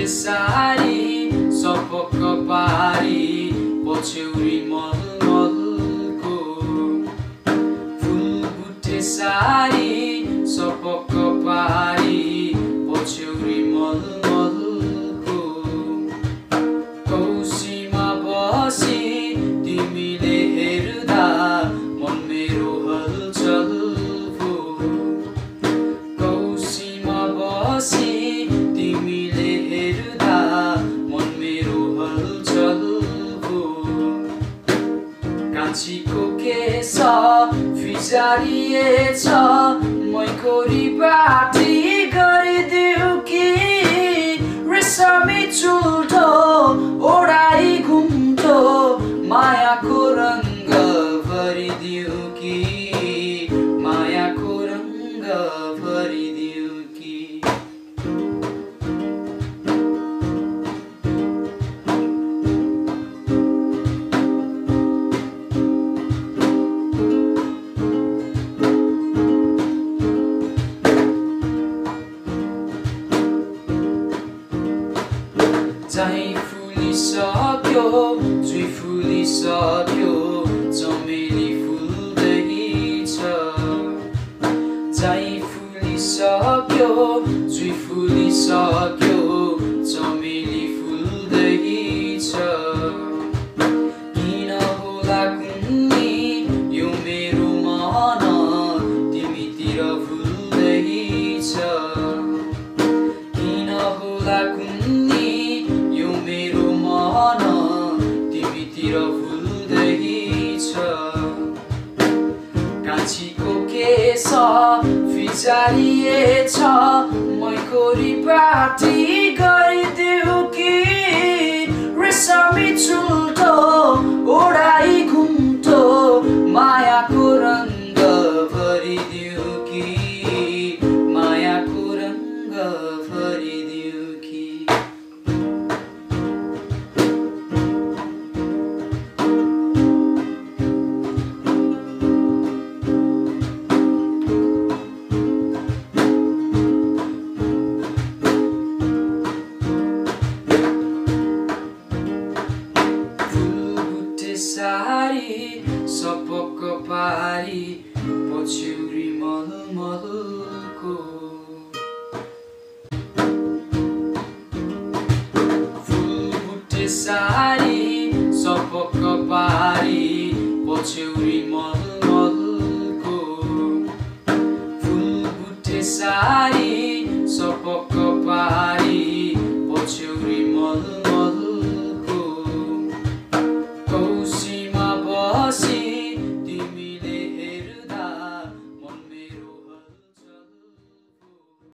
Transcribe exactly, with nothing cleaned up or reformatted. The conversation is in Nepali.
sari सपक्क पारी पछ्यौरी मलमलको फुलबुटे सारी सपक्क पारी पछ्यौरी मलमलको कौसीमा बसी तिमीले हेर्दा मन मेरो हलचल भो कौसीमा बसी तिमीले हेर्दा मन मेरो हलचल भो कान्छीको केश फिजारिएछ मैखोरी बाटी गरिदेऊ कि रेशमी चुल्ठो ओढाई घुम्ठो मायाको रङ्ग भरिदिऊ कि मायाको रङ्ग भरिदिऊ कि चाहिँ फुलिसक्यो जुई फुलिसक्यो चमेली फुल्दैछ चाहिँ फुलिसक्यो जुई फुलिसक्यो चमेली फुल्दैछ किन होला कुन्नी यो मेरो मन तिमीतिर फुल्दैछ किन होला कुन्नी यो मेरो मन तिमीतिर फुल्दैछ कान्छीको केश फिजारिएछ मैखोरी बाटी गरिदेऊ कि रेशमी चुल्ठो ओढाई घुम्ठो मायाको रङ्ग भरिदिऊ कि मायाको रङ्ग भरिदिऊ कि सारी सपक्क पारी पछ्यौरी मलमलको फुलबुटे सारी सपक्क पारी पछ्यौरी मलमलको फुलबुटे सारी सपक्क